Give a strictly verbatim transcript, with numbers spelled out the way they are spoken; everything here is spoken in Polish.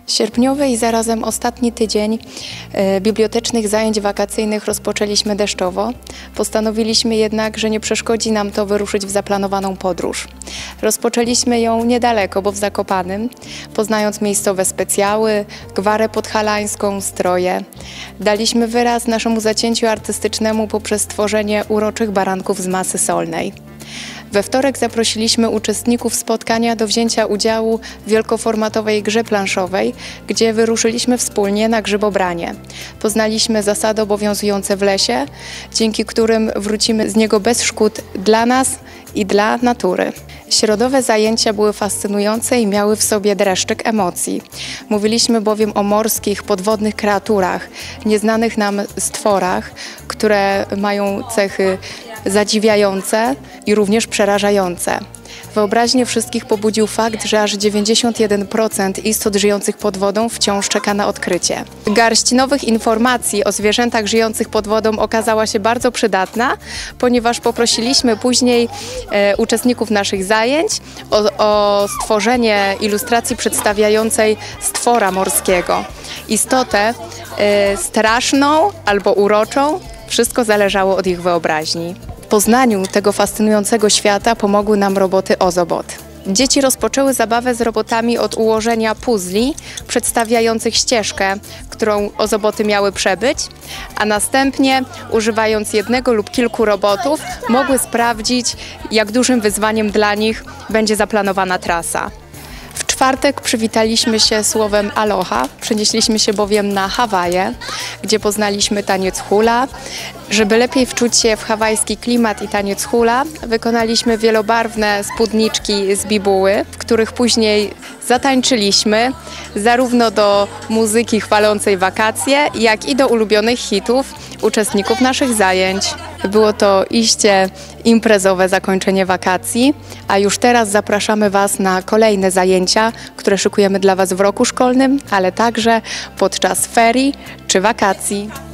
Sierpniowy i zarazem ostatni tydzień e, bibliotecznych zajęć wakacyjnych rozpoczęliśmy deszczowo. Postanowiliśmy jednak, że nie przeszkodzi nam to wyruszyć w zaplanowaną podróż. Rozpoczęliśmy ją niedaleko, bo w Zakopanem, poznając miejscowe specjały, gwarę podhalańską, stroje. Daliśmy wyraz naszemu zacięciu artystycznemu poprzez stworzenie uroczych baranków z masy solnej. We wtorek zaprosiliśmy uczestników spotkania do wzięcia udziału w wielkoformatowej grze planszowej, gdzie wyruszyliśmy wspólnie na grzybobranie. Poznaliśmy zasady obowiązujące w lesie, dzięki którym wrócimy z niego bez szkód dla nas i dla natury. Środowe zajęcia były fascynujące i miały w sobie dreszczyk emocji. Mówiliśmy bowiem o morskich, podwodnych kreaturach, nieznanych nam stworach, które mają cechy zadziwiające i również przerażające. Wyobraźnię wszystkich pobudził fakt, że aż dziewięćdziesiąt jeden procent istot żyjących pod wodą wciąż czeka na odkrycie. Garść nowych informacji o zwierzętach żyjących pod wodą okazała się bardzo przydatna, ponieważ poprosiliśmy później e, uczestników naszych zajęć o, o stworzenie ilustracji przedstawiającej stwora morskiego. Istotę e, straszną albo uroczą, wszystko zależało od ich wyobraźni. W poznaniu tego fascynującego świata pomogły nam roboty Ozobot. Dzieci rozpoczęły zabawę z robotami od ułożenia puzli przedstawiających ścieżkę, którą ozoboty miały przebyć, a następnie, używając jednego lub kilku robotów, mogły sprawdzić, jak dużym wyzwaniem dla nich będzie zaplanowana trasa. W czwartek przywitaliśmy się słowem aloha, przenieśliśmy się bowiem na Hawaje, gdzie poznaliśmy taniec hula. Żeby lepiej wczuć się w hawajski klimat i taniec hula, wykonaliśmy wielobarwne spódniczki z bibuły, w których później zatańczyliśmy zarówno do muzyki chwalącej wakacje, jak i do ulubionych hitów uczestników naszych zajęć. Było to iście imprezowe zakończenie wakacji, a już teraz zapraszamy Was na kolejne zajęcia, które szykujemy dla Was w roku szkolnym, ale także podczas ferii czy wakacji.